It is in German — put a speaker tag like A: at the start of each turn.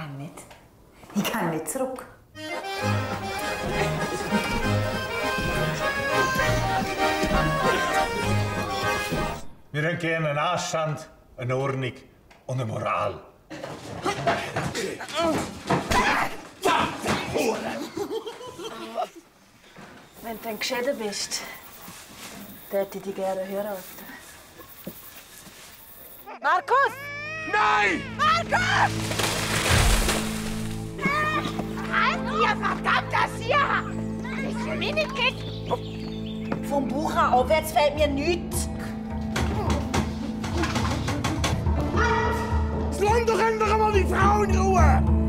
A: kann nicht. Ich kann nicht zurück.
B: Wir haben gerne einen Anstand, eine Ordnung und eine Moral.
C: Wenn du dann geschieden bist, hätte ich dich gerne heiraten.
D: Markus!
E: Nein!
D: Markus! Halt, ihr verdammter Sier! Ist für mich nicht geht.
A: Vom Bucher aufwärts fällt mir nichts.
E: Das Land doch endlich mal die Frau in Ruhe!